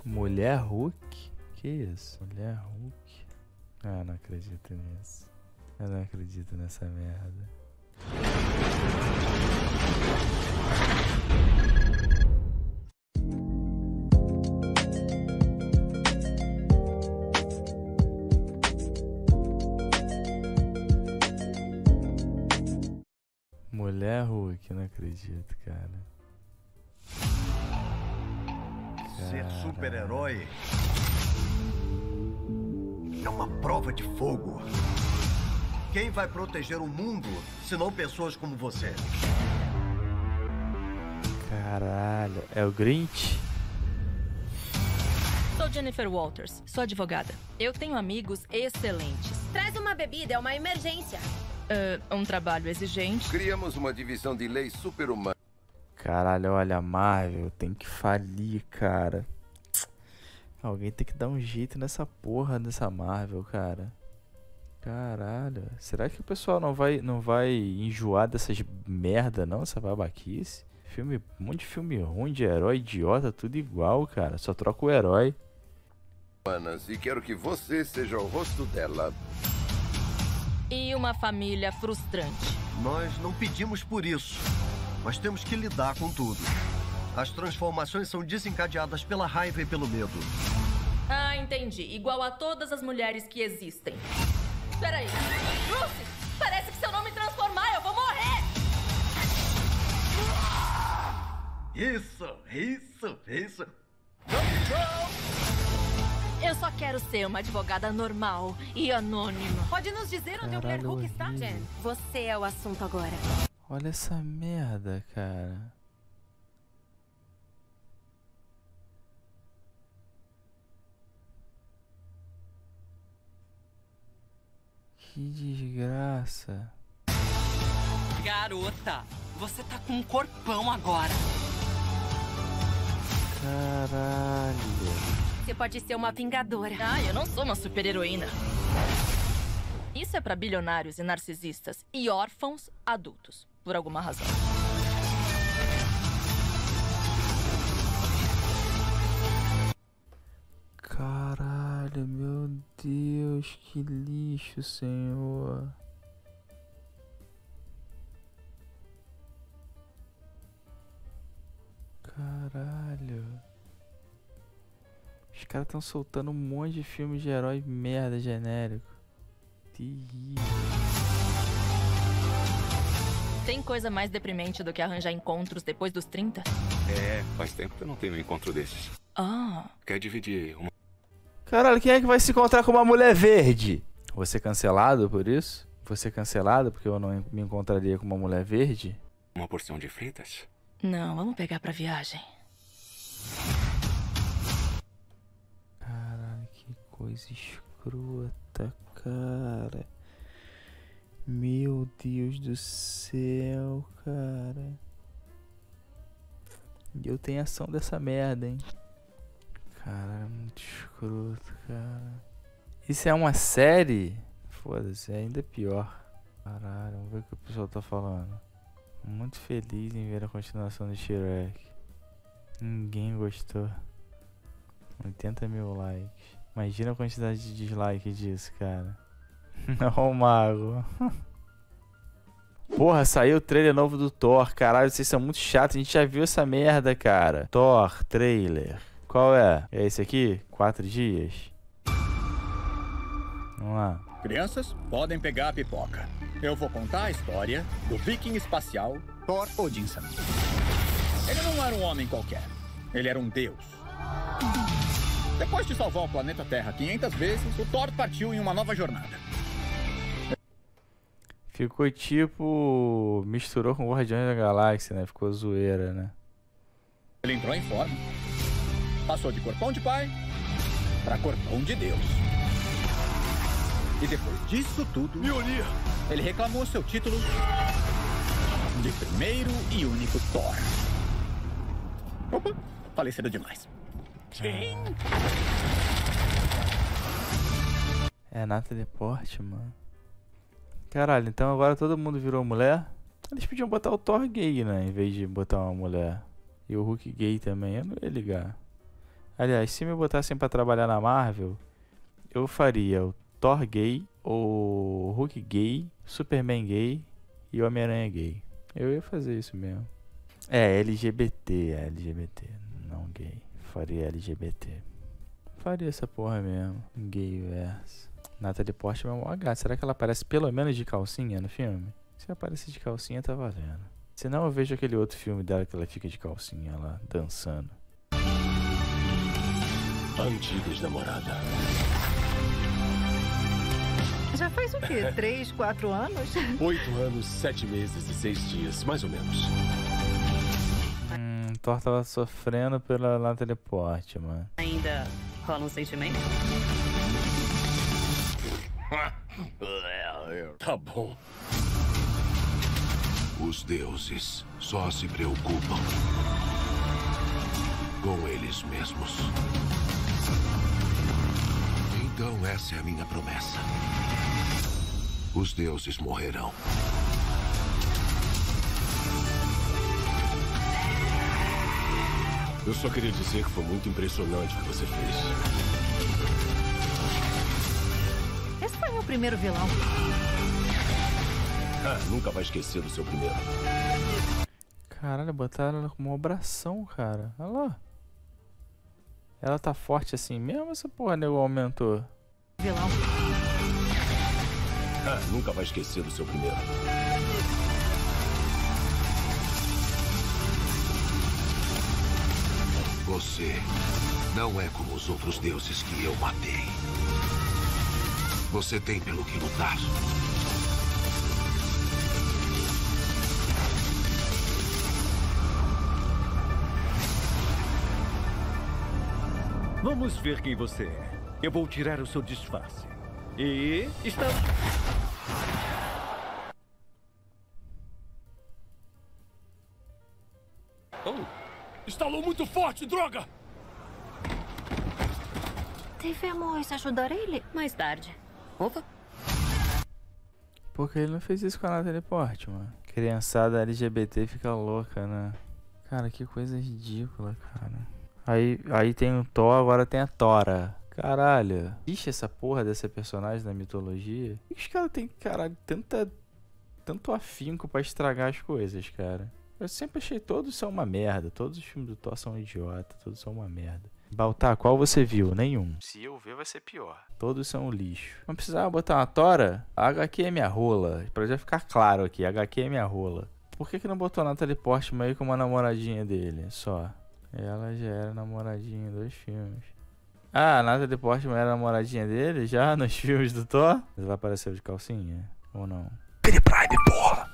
Mulher Hulk? Que isso? Mulher Hulk? Ah, não acredito nisso. Eu não acredito nessa merda. Mulher Hulk, não acredito, cara. Ser super-herói é uma prova de fogo. Quem vai proteger o mundo se não pessoas como você? Caralho, é o Grinch? Sou Jennifer Walters, sou advogada. Eu tenho amigos excelentes. Traz uma bebida, é uma emergência. Um trabalho exigente. Criamos uma divisão de leis super-humanas. Caralho, olha, a Marvel tem que falir, cara. Alguém tem que dar um jeito nessa porra dessa Marvel, cara. Caralho, será que o pessoal não vai enjoar dessas merda não, essa babaquice? Um monte de filme ruim de herói idiota, tudo igual, cara. Só troca o herói. E quero que você seja o rosto dela. E uma família frustrante. Nós não pedimos por isso, mas temos que lidar com tudo. As transformações são desencadeadas pela raiva e pelo medo. Ah, entendi. Igual a todas as mulheres que existem. Peraí. Bruce, parece que se eu não me transformar, eu vou morrer! Isso. Eu só quero ser uma advogada normal e anônima. Pode nos dizer onde a Mulher Hulk está? Jen, você é o assunto agora. Olha essa merda, cara. Que desgraça. Garota, você tá com um corpão agora. Caralho. Você pode ser uma vingadora. Ah, eu não sou uma super-heroína. Isso é pra bilionários e narcisistas e órfãos adultos, por alguma razão. Caralho, meu Deus, que lixo, Senhor. Caralho. Os caras estão soltando um monte de filmes de herói merda genérico. Terrível. Tem coisa mais deprimente do que arranjar encontros depois dos 30? É, faz tempo que eu não tenho um encontro desses. Ah. Quer dividir uma... Caralho, quem é que vai se encontrar com uma mulher verde? Vou ser cancelado por isso? Vou ser cancelado porque eu não me encontraria com uma mulher verde? uma porção de fritas? Não, vamos pegar pra viagem. Caralho, que coisa escrota, cara. Meu Deus do céu, cara. E eu tenho ação dessa merda, hein. Caralho, muito escroto, cara. Isso é uma série? Foda-se, é ainda pior. Caralho, vamos ver o que o pessoal tá falando. Muito feliz em ver a continuação de Shrek. Ninguém gostou. 80 mil likes. Imagina a quantidade de dislike disso, cara. Não, mago. Porra, saiu o trailer novo do Thor. Caralho, vocês são muito chatos. A gente já viu essa merda, cara. Thor, trailer. Qual é? É esse aqui? 4 dias? Vamos lá. Crianças, podem pegar a pipoca. Eu vou contar a história do viking espacial Thor Odinson. Ele não era um homem qualquer. Ele era um deus. Depois de salvar o planeta Terra 500 vezes, o Thor partiu em uma nova jornada. Ficou tipo... misturou com Guardiões da Galáxia, né? Ficou zoeira, né? Ele entrou em forma. Passou de corpão de pai para corpão de Deus. E depois disso tudo... Mjolnir! Ele reclamou seu título de primeiro e único Thor. Opa, falei cedo demais. Quem? É a Natalie Portman. Caralho, então agora todo mundo virou mulher? Eles podiam botar o Thor gay, né? Em vez de botar uma mulher. E o Hulk gay também, eu não ia ligar. Aliás, se me botassem pra trabalhar na Marvel, eu faria o Thor gay, o Hulk gay, Superman gay e o Homem-Aranha gay. Eu ia fazer isso mesmo. É LGBT, não gay. Faria LGBT. Faria essa porra mesmo. Gay verso. Natalie Portman é uma gata. Será que ela aparece pelo menos de calcinha no filme? Se aparecer de calcinha, tá valendo. Senão eu vejo aquele outro filme dela que ela fica de calcinha lá, dançando. Antiga ex-namorada. Já faz o quê? 3, 4 anos? 8 anos, 7 meses e 6 dias, mais ou menos. Thor tava sofrendo pela Natalie Portman. Ainda rola um sentimento? Tá bom. Os deuses só se preocupam com eles mesmos. Então essa é a minha promessa. Os deuses morrerão. Eu só queria dizer que foi muito impressionante o que você fez. Esse foi meu primeiro vilão. Nunca vai esquecer do seu primeiro. Caralho, botaram ela com uma abração, cara. Olha lá. Ela tá forte assim mesmo, essa porra, nego, aumentou? Vilão. Nunca vai esquecer do seu primeiro. Você não é como os outros deuses que eu matei. Você tem pelo que lutar. Vamos ver quem você é. Eu vou tirar o seu disfarce. E estamos... Estalou muito forte, droga! Devemos ajudar ele? Mais tarde. Opa. Porque ele não fez isso com a Natalie Portman. Criançada LGBT fica louca, né? Cara, que coisa ridícula, cara. Aí tem o Thor, agora tem a Tora. Caralho. Existe essa porra dessa personagem na mitologia? Por que os caras têm, caralho, tanto afinco pra estragar as coisas, cara? Eu sempre achei todos são uma merda. Todos os filmes do Thor são idiota. Todos são uma merda. Baltar, qual você viu? Nenhum. Se eu ver, vai ser pior. Todos são um lixo. Não precisava botar uma Tora? A HQ é minha rola. Pra já ficar claro aqui, a HQ é minha rola. Por que não botou a Natalie Portman aí como a namoradinha dele? Só. Ela já era namoradinha em 2 filmes. Ah, a Natalie Portman era namoradinha dele já nos filmes do Thor? Mas vai aparecer de calcinha? Ou não? Prime, porra!